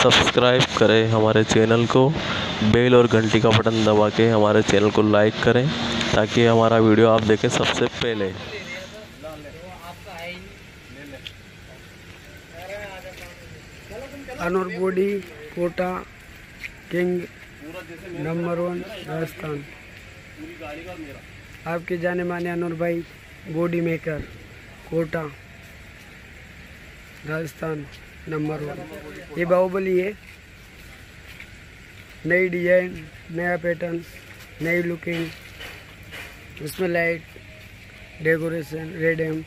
Subscribe करें हमारे channel को, बेल और घंटी का बटन दबा के हमारे चैनल को लाइक करें ताकि हमारा वीडियो आप देखें सबसे पहले। Anor body Kota king number 1 Rajasthan. आपके जाने माने अनोर भाई body maker Kota Rajasthan number 1। ये बाहुबली है, नई डिजाइन, नया पैटर्न, नई लुकिंग, उसमें लाइट डेकोरेशन, रेडियम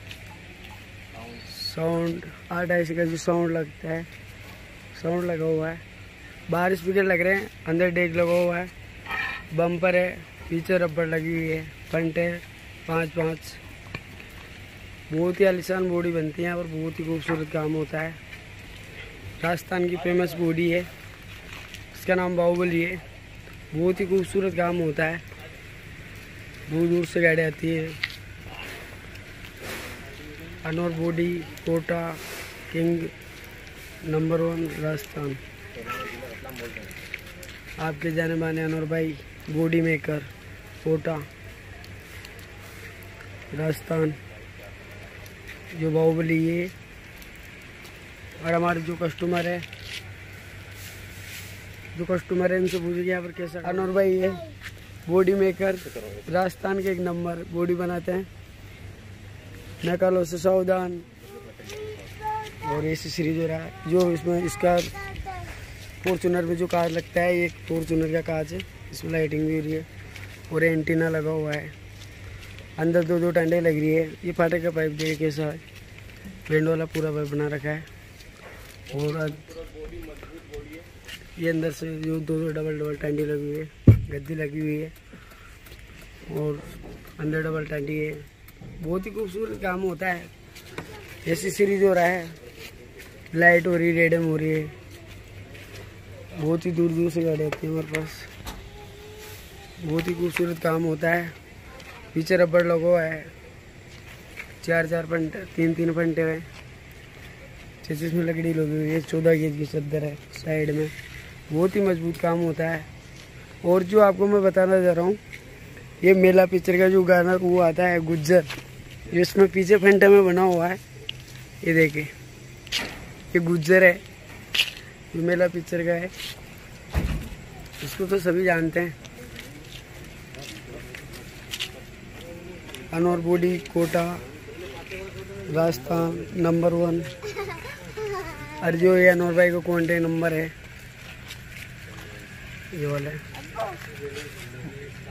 साउंड 880 का जो साउंड लगता है, साउंड लगा हुआ है। बाहर स्पीकर लग रहे हैं, अंदर डेक लगा हुआ है, बम्पर है, पीछे रबर लगी हुई है, फ्रंट है 5-5। बहुत ही आलीशान बॉडी बनती है और बहुत ही खूबसूरत काम होता है। राजस्थान की फेमस बॉडी है, इसका नाम बाहुबली है। बहुत ही खूबसूरत काम होता है, दूर दूर से गाड़ी आती है। Anor body Kota king number 1 Rajasthan. आपके जाने माने अनोर भाई बॉडी मेकर कोटा राजस्थान, जो बाहुबली है। और हमारे जो कस्टमर है इनसे पूछिए यहाँ पर कैसा। अनोर भाई है बॉडी मेकर, राजस्थान के 1 नंबर बॉडी बनाते हैं। नकलों से सावधान और ऐसी सीरीज हो रहा है जो इसमें इसका फॉर्चूनर में जो कांच लगता है, ये फॉर्चूनर का कांच है, इसमें लाइटिंग भी हो रही है और एंटीना लगा हुआ है। अंदर 2 टंडे लग रही है। ये फाटक का पाइप देखिए कैसा है, बैंड वाला पूरा पाइप बना रखा है। और ये अंदर से जो 2 डबल टंडी लगी हुई है, गद्दी लगी हुई है और अंदर डबल टंडी है। बहुत ही खूबसूरत काम होता है। ऐसी सीरीज हो रहा है, लाइट हो रही है, रेडियम हो रही है। बहुत ही दूर दूर से गाड़ी आती है हमारे पास। बहुत ही खूबसूरत काम होता है। पीछे रबर लगा हुआ है, 4 फंटे, 3 फंटे हैं। 36 में लकड़ी लगी हुई है, 14 गेज की चद्दर है साइड में। बहुत ही मजबूत काम होता है। और जो आपको मैं बताना चाह रहा हूँ, ये मेला पिक्चर का जो गाना वो आता है गुज्जर, इसमें पीछे फंटे में बना हुआ है। ये देखिए, ये गुज्जर है, ये मेला पिक्चर का है। इसको तो सभी जानते हैं। Anor body Kota Rajasthan number 1। और जो ये अनोर भाई को कॉन्टेक्ट नंबर है ये वाला है।